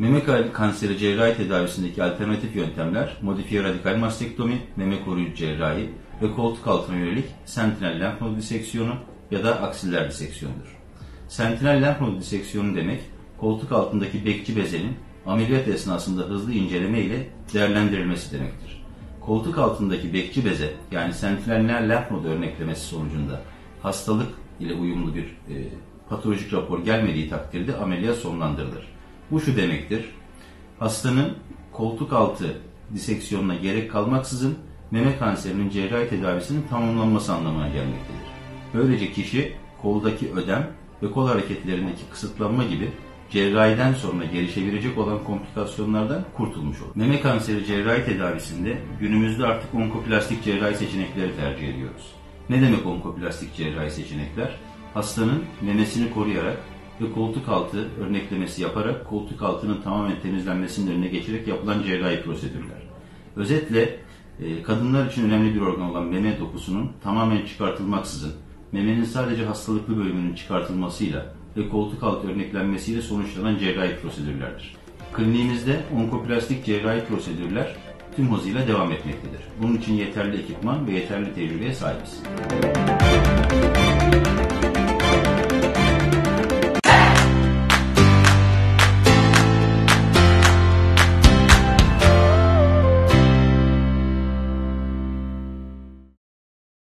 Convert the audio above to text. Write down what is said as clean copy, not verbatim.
Meme kanseri cerrahi tedavisindeki alternatif yöntemler modifiye radikal mastektomi, meme koruyucu cerrahi ve koltuk altına yönelik sentinel lenf nodu diseksiyonu ya da aksiller diseksiyonudur. Sentinel lenf nodu diseksiyonu demek, koltuk altındaki bekçi bezenin ameliyat esnasında hızlı inceleme ile değerlendirilmesi demektir. Koltuk altındaki bekçi beze yani sentinel lenf nodu örneklemesi sonucunda hastalık ile uyumlu bir patolojik rapor gelmediği takdirde ameliyat sonlandırılır. Bu şu demektir, hastanın koltuk altı diseksiyonuna gerek kalmaksızın meme kanserinin cerrahi tedavisinin tamamlanması anlamına gelmektedir. Böylece kişi koldaki ödem ve kol hareketlerindeki kısıtlanma gibi cerrahiden sonra gelişebilecek olan komplikasyonlardan kurtulmuş olur. Meme kanseri cerrahi tedavisinde günümüzde artık onkoplastik cerrahi seçenekleri tercih ediyoruz. Ne demek onkoplastik cerrahi seçenekler? Hastanın memesini koruyarak ve koltuk altı örneklemesi yaparak koltuk altının tamamen temizlenmesinin önüne geçerek yapılan cerrahi prosedürler. Özetle kadınlar için önemli bir organ olan meme dokusunun tamamen çıkartılmaksızın memenin sadece hastalıklı bölümünün çıkartılmasıyla ve koltuk altı örneklenmesiyle sonuçlanan cerrahi prosedürlerdir. Kliniğimizde onkoplastik cerrahi prosedürler tüm hızıyla devam etmektedir. Bunun için yeterli ekipman ve yeterli tecrübeye sahibiz.